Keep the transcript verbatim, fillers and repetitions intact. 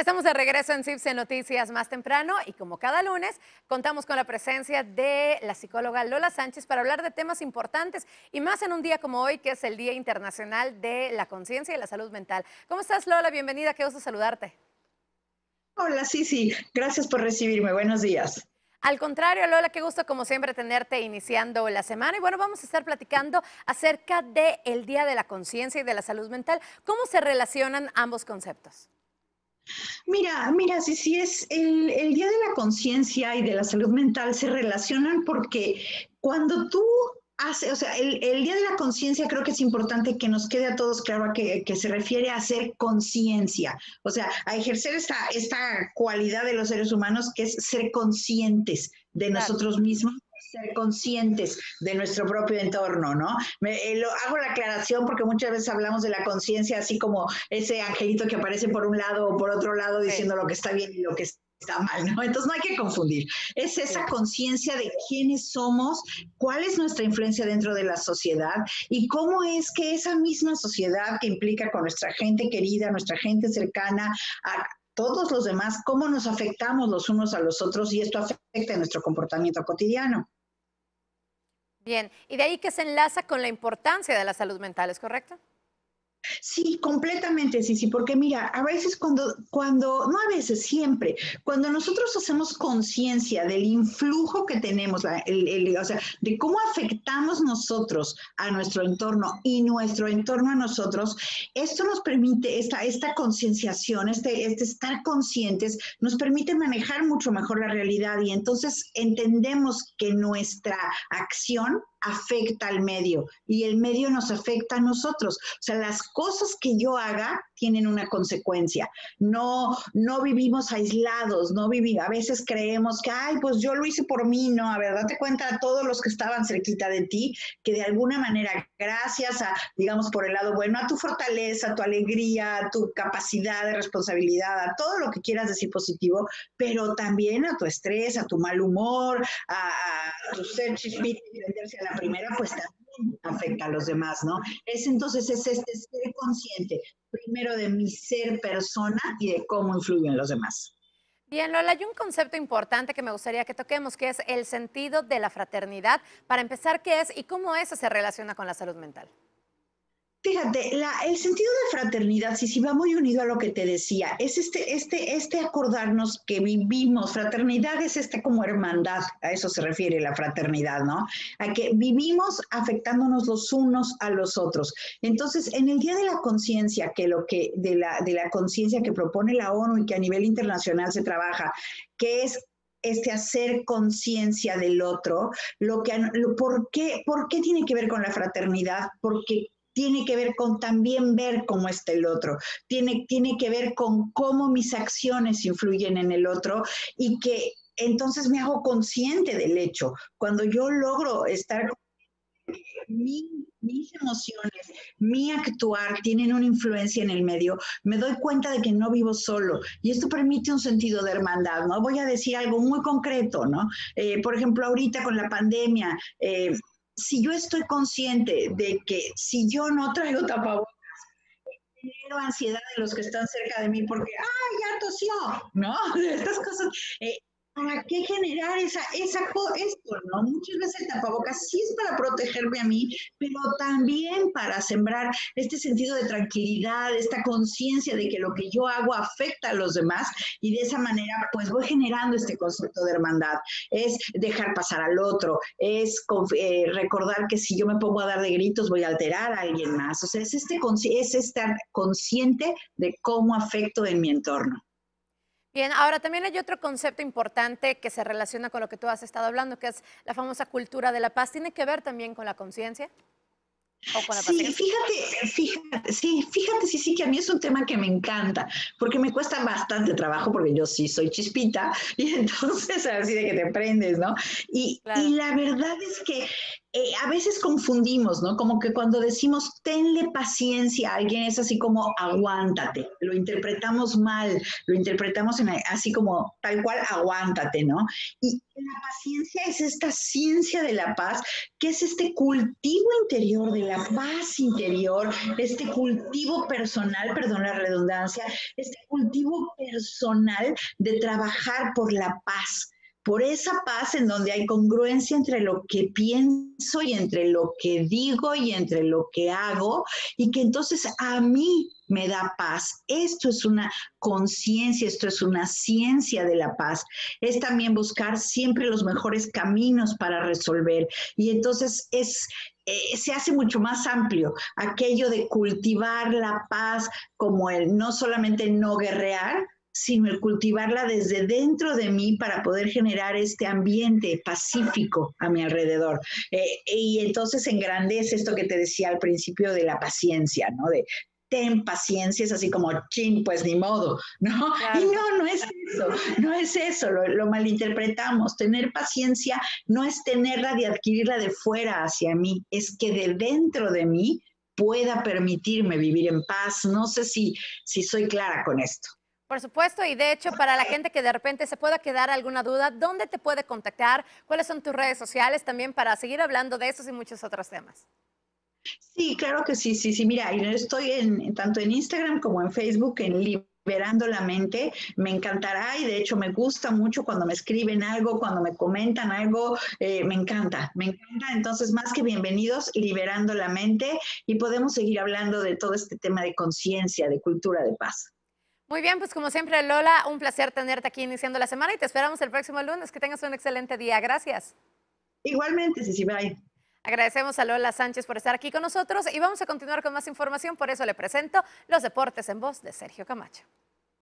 Estamos de regreso en CIPSE Noticias más temprano y como cada lunes contamos con la presencia de la psicóloga Lola Sánchez para hablar de temas importantes y más en un día como hoy que es el Día Internacional de la Conciencia y la Salud Mental. ¿Cómo estás, Lola? Bienvenida, qué gusto saludarte. Hola, sí, sí, gracias por recibirme. Buenos días. Al contrario, Lola, qué gusto como siempre tenerte iniciando la semana. Y bueno, vamos a estar platicando acerca del Día de la Conciencia y de la Salud Mental. ¿Cómo se relacionan ambos conceptos? Mira, mira, sí, sí, es el, el Día de la Conciencia y de la Salud Mental se relacionan porque cuando tú haces, o sea, el, el Día de la Conciencia creo que es importante que nos quede a todos claro a que, que se refiere a hacer conciencia, o sea, a ejercer esta, esta cualidad de los seres humanos que es ser conscientes de Claro. nosotros mismos, ser conscientes de nuestro propio entorno, ¿no? Me, eh, lo, hago la aclaración porque muchas veces hablamos de la conciencia así como ese angelito que aparece por un lado o por otro lado Sí, diciendo lo que está bien y lo que está mal, ¿no? Entonces no hay que confundir. Es esa sí. conciencia de quiénes somos, cuál es nuestra influencia dentro de la sociedad y cómo es que esa misma sociedad que implica con nuestra gente querida, nuestra gente cercana, a todos los demás, cómo nos afectamos los unos a los otros y esto afecta nuestro comportamiento cotidiano. Bien, y de ahí que se enlaza con la importancia de la salud mental, ¿es correcto? Sí, completamente, sí, sí, porque mira, a veces cuando, cuando, no a veces, siempre, cuando nosotros hacemos conciencia del influjo que tenemos, la, el, el, o sea, de cómo afectamos nosotros a nuestro entorno y nuestro entorno a nosotros, esto nos permite, esta, esta concienciación, este, este estar conscientes, nos permite manejar mucho mejor la realidad y entonces entendemos que nuestra acción afecta al medio y el medio nos afecta a nosotros. O sea, las cosas que yo haga tienen una consecuencia. No, no vivimos aislados, no vivimos, a veces creemos que, ay, pues yo lo hice por mí, no, a ver, date cuenta a todos los que estaban cerquita de ti, que de alguna manera, gracias a, digamos, por el lado bueno, a tu fortaleza, a tu alegría, a tu capacidad de responsabilidad, a todo lo que quieras decir positivo, pero también a tu estrés, a tu mal humor, a, a tu ser chispita y prenderse a la primera, pues también afecta a los demás, ¿no? Es entonces es este ser consciente, primero de mi ser persona y de cómo influyo en los demás. Bien, Lola, hay un concepto importante que me gustaría que toquemos, que es el sentido de la fraternidad. Para empezar, ¿qué es y cómo eso se relaciona con la salud mental? Fíjate, la, el sentido de fraternidad, sí, sí va muy unido a lo que te decía, es este, este, este acordarnos que vivimos, fraternidad es este como hermandad, a eso se refiere la fraternidad, ¿no? A que vivimos afectándonos los unos a los otros. Entonces, en el Día de la Conciencia, que lo que, de la, de la conciencia que propone la ONU y que a nivel internacional se trabaja, que es este hacer conciencia del otro, lo que, lo, ¿por, qué, ¿por qué tiene que ver con la fraternidad? Porque tiene que ver con también ver cómo está el otro, tiene, tiene que ver con cómo mis acciones influyen en el otro y que entonces me hago consciente del hecho. Cuando yo logro estar mi, mis emociones, mi actuar tienen una influencia en el medio, me doy cuenta de que no vivo solo y esto permite un sentido de hermandad, ¿no? Voy a decir algo muy concreto, ¿no? Eh, por ejemplo, ahorita con la pandemia, eh, si yo estoy consciente de que si yo no traigo tapabocas, genero ansiedad de los que están cerca de mí porque, ¡ay, ya tosió! ¿No? Estas cosas. Eh, ¿Para qué generar esa, esa esto, no? Muchas veces el tapabocas sí es para protegerme a mí, pero también para sembrar este sentido de tranquilidad, esta conciencia de que lo que yo hago afecta a los demás y de esa manera pues voy generando este concepto de hermandad. Es dejar pasar al otro, es eh, recordar que si yo me pongo a dar de gritos voy a alterar a alguien más. O sea, es, este, es estar consciente de cómo afecto en mi entorno. Bien, ahora también hay otro concepto importante que se relaciona con lo que tú has estado hablando, que es la famosa cultura de la paz. ¿Tiene que ver también con la conciencia o con la Sí, paciencia? fíjate, fíjate, sí, fíjate, sí, sí, que a mí es un tema que me encanta, porque me cuesta bastante trabajo, porque yo sí soy chispita, y entonces así de que te prendes, ¿no? Y, y Claro. la verdad es que eh, a veces confundimos, ¿no? Como que cuando decimos tenle paciencia a alguien es así como aguántate, lo interpretamos mal, lo interpretamos en, así como tal cual aguántate, ¿no? Y la paciencia es esta ciencia de la paz, que es este cultivo interior de la paz interior, este cultivo personal, perdón la redundancia, este cultivo personal de trabajar por la paz, por esa paz en donde hay congruencia entre lo que pienso y entre lo que digo y entre lo que hago, y que entonces a mí me da paz. Esto es una conciencia, esto es una ciencia de la paz. Es también buscar siempre los mejores caminos para resolver. Y entonces es, eh, se hace mucho más amplio aquello de cultivar la paz como el no solamente no guerrear, sino el cultivarla desde dentro de mí para poder generar este ambiente pacífico a mi alrededor. Eh, y entonces engrandece esto que te decía al principio de la paciencia, ¿no? De ten paciencia, es así como, chin, pues ni modo, ¿no? Claro. Y no, no es eso, no es eso, lo, lo malinterpretamos. Tener paciencia no es tenerla de adquirirla de fuera hacia mí, es que de dentro de mí pueda permitirme vivir en paz. No sé si, si soy clara con esto. Por supuesto, y de hecho, para la gente que de repente se pueda quedar alguna duda, ¿dónde te puede contactar? ¿Cuáles son tus redes sociales también para seguir hablando de esos y muchos otros temas? Sí, claro que sí, sí, sí. Mira, yo estoy en, tanto en Instagram como en Facebook, en Liberando la Mente. Me encantará y de hecho me gusta mucho cuando me escriben algo, cuando me comentan algo, eh, me encanta, me encanta. Entonces, más que bienvenidos, Liberando la Mente, y podemos seguir hablando de todo este tema de conciencia, de cultura de paz. Muy bien, pues como siempre, Lola, un placer tenerte aquí iniciando la semana y te esperamos el próximo lunes. Que tengas un excelente día. Gracias. Igualmente, Ceci, bye. Agradecemos a Lola Sánchez por estar aquí con nosotros y vamos a continuar con más información. Por eso le presento los deportes en voz de Sergio Camacho.